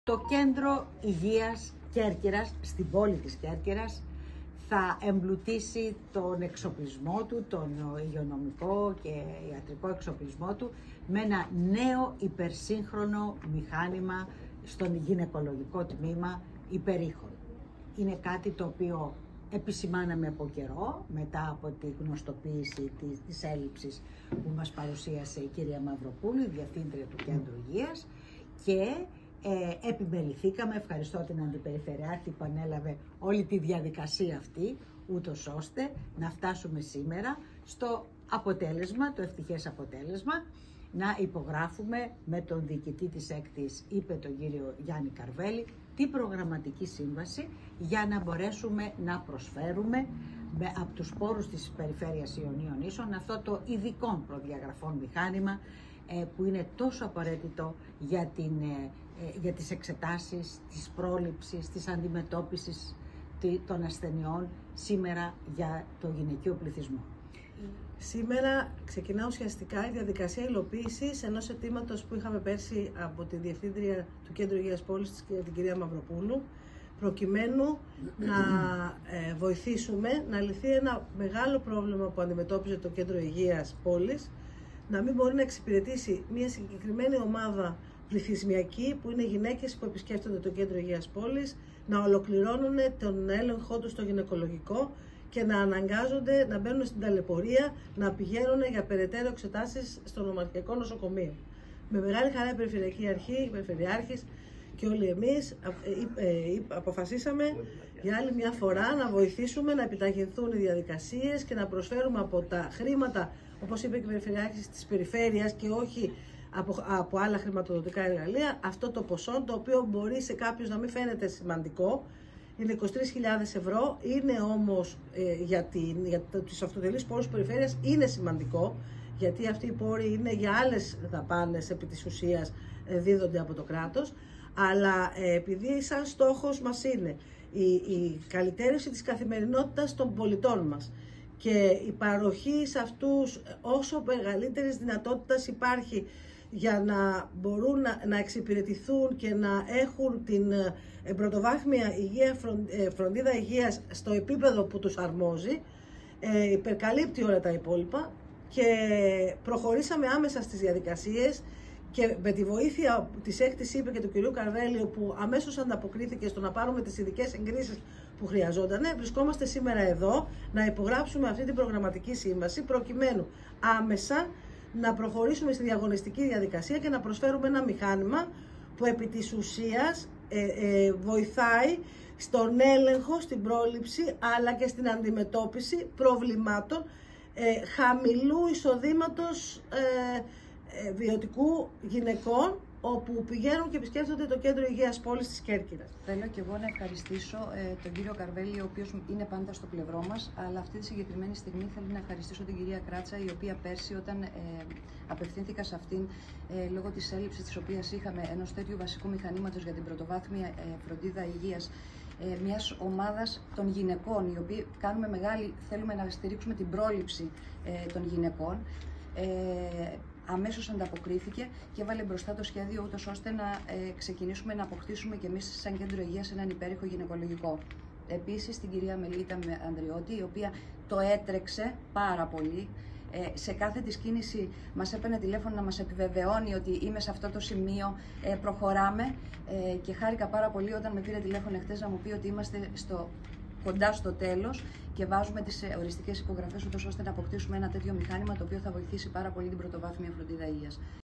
Το Κέντρο Υγείας Κέρκυρας, στην πόλη της Κέρκυρας, θα εμπλουτίσει τον εξοπλισμό του, τον υγειονομικό και ιατρικό εξοπλισμό του, με ένα νέο υπερσύγχρονο μηχάνημα στον γυναικολογικό τμήμα υπερήχων. Είναι κάτι το οποίο επισημάναμε από καιρό, μετά από τη γνωστοποίηση της έλλειψης που μας παρουσίασε η κυρία Μαυροπούλου, η Διευθύντρια του Κέντρου Υγείας, και επιμεληθήκαμε, ευχαριστώ την Αντιπεριφερειάρχη που ανέλαβε όλη τη διαδικασία αυτή, ούτως ώστε να φτάσουμε σήμερα στο αποτέλεσμα, το ευτυχές αποτέλεσμα, να υπογράφουμε με τον διοικητή της ΕΚΤΗΣ, είπε τον κύριο Γιάννη Καρβέλη, την προγραμματική σύμβαση για να μπορέσουμε να προσφέρουμε από τους πόρους της Περιφέρειας Ιωνίων Ίσων αυτό το ειδικών προδιαγραφών μηχάνημα που είναι τόσο απαραίτητο για τις εξετάσεις, της πρόληψης, της αντιμετώπισης των ασθενειών σήμερα για το γυναικείο πληθυσμό. Σήμερα ξεκινά ουσιαστικά η διαδικασία υλοποίησης ενός αιτήματος που είχαμε πέρσι από τη Διευθύντρια του Κέντρου Υγείας Πόλης, την κυρία Μαυροπούλου, προκειμένου να βοηθήσουμε να λυθεί ένα μεγάλο πρόβλημα που αντιμετώπιζε το Κέντρο Υγείας Πόλης, να μην μπορεί να εξυπηρετήσει μια συγκεκριμένη ομάδα πληθυσμιακή που είναι γυναίκες που επισκέφτονται το Κέντρο Υγείας Πόλης, να ολοκληρώνουν τον έλεγχό τους στο γυναικολογικό και να αναγκάζονται να μπαίνουν στην ταλαιπωρία, να πηγαίνουν για περαιτέρω εξετάσεις στο νομαρχιακό νοσοκομείο. Με μεγάλη χαρά η Περιφερειακή Αρχή, οι Περιφερειάρχες και όλοι εμείς αποφασίσαμε για άλλη μια φορά να βοηθήσουμε να επιταχυνθούν οι διαδικασίες και να προσφέρουμε από τα χρήματα, όπως είπε και η Περιφερειάρχη της Περιφέρειας, και όχι από άλλα χρηματοδοτικά εργαλεία, αυτό το ποσό, το οποίο μπορεί σε κάποιους να μην φαίνεται σημαντικό. Είναι 23.000 ευρώ, είναι όμως για τους αυτοτελείς πόρους περιφέρειας είναι σημαντικό, γιατί αυτοί οι πόροι είναι για άλλες δαπάνες επί της ουσίας δίδονται από το κράτος, αλλά επειδή σαν στόχος μας είναι η καλυτέρευση της καθημερινότητας των πολιτών μας και η παροχή σε αυτούς όσο μεγαλύτερης δυνατότητας υπάρχει για να μπορούν να εξυπηρετηθούν και να έχουν την πρωτοβάθμια φροντίδα υγείας στο επίπεδο που τους αρμόζει, υπερκαλύπτει όλα τα υπόλοιπα, και προχωρήσαμε άμεσα στις διαδικασίες και με τη βοήθεια της ΕΚΤΗΣ, είπε, και του κυρίου Καρβέλη, που αμέσως ανταποκρίθηκε στο να πάρουμε τις ειδικές εγκρίσεις που χρειαζόταν. Βρισκόμαστε σήμερα εδώ να υπογράψουμε αυτή την προγραμματική σύμβαση, προκειμένου άμεσα να προχωρήσουμε στη διαγωνιστική διαδικασία και να προσφέρουμε ένα μηχάνημα που επί της ουσίας βοηθάει στον έλεγχο, στην πρόληψη, αλλά και στην αντιμετώπιση προβλημάτων χαμηλού εισοδήματος βιωτικού γυναικών, όπου πηγαίνουν και επισκέφτονται το Κέντρο Υγείας Πόλης της Κέρκυρας. Θέλω και εγώ να ευχαριστήσω τον κύριο Καρβέλη, ο οποίος είναι πάντα στο πλευρό μας, αλλά αυτή τη συγκεκριμένη στιγμή θέλω να ευχαριστήσω την κυρία Κράτσα, η οποία πέρσι, όταν απευθύνθηκα σε αυτήν λόγω της έλλειψης της οποίας είχαμε ενός τέτοιου βασικού μηχανήματος για την πρωτοβάθμια φροντίδα υγείας, μιας ομάδας των γυναικών, οι οποίοι θέλουμε να στηρίξουμε την πρόληψη των γυναικών, αμέσως ανταποκρίθηκε και έβαλε μπροστά το σχέδιο, ούτως ώστε να ξεκινήσουμε να αποκτήσουμε και εμείς σαν Κέντρο Υγείας έναν υπέρηχο γυναικολογικό. Επίσης την κυρία Μελίτα Ανδριώτη, η οποία το έτρεξε πάρα πολύ. Σε κάθε της κίνηση μας έπαιρνε τηλέφωνο να μας επιβεβαιώνει ότι είμαι σε αυτό το σημείο, προχωράμε, και χάρηκα πάρα πολύ όταν με πήρε τηλέφωνο χτες να μου πει ότι είμαστε κοντά στο τέλος και βάζουμε τις οριστικές υπογραφές, ούτως ώστε να αποκτήσουμε ένα τέτοιο μηχάνημα, το οποίο θα βοηθήσει πάρα πολύ την πρωτοβάθμια φροντίδα υγείας.